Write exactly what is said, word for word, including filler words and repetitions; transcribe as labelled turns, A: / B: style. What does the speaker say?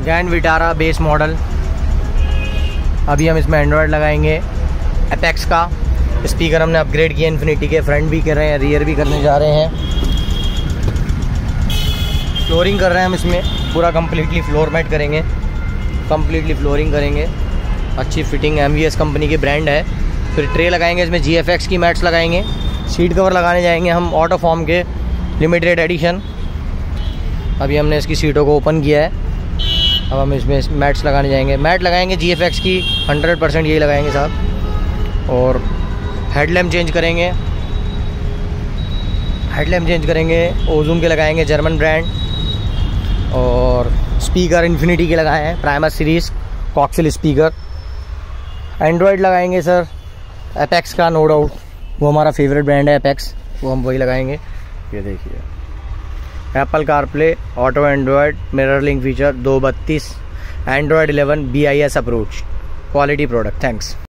A: Grand Vitara base model. अभी हम इसमें एंड्रॉयड लगाएंगे एपेक्स का। स्पीकर हमने अपग्रेड किया इन्फिनिटी के, फ्रंट भी कर रहे हैं, रियर भी करने जा रहे हैं। फ्लोरिंग कर रहे हैं हम इसमें, पूरा कम्प्लीटली फ्लोर मैट करेंगे, कम्प्लीटली फ्लोरिंग करेंगे। अच्छी fitting, M V S company की ब्रांड है। फिर ट्रे लगाएंगे इसमें, जी एफ एक्स की मैट्स लगाएंगे। सीट कवर लगाने जाएंगे हम ऑटो फॉर्म के लिमिटेड एडिशन। अभी हमने इसकी सीटों को ओपन किया है, अब हम इसमें मैट्स लगाने जाएंगे। मैट लगाएंगे जी एफ एक्स की, हंड्रेड परसेंट यही लगाएंगे साहब। और हेडलैम्प चेंज करेंगे, हेडलैम्प चेंज करेंगे ओजूम के लगाएंगे, जर्मन ब्रांड। और स्पीकर इन्फिनिटी के लगाए हैं, Primus series coaxial speaker. Android लगाएंगे सर एपेक्स का, नो डाउट, वो हमारा फेवरेट ब्रांड है एपेक्स, वो हम वही लगाएंगे। ये देखिए Apple CarPlay, auto android, mirror link feature, दो बत्तीस, android eleven B I S approach, quality product. Thanks.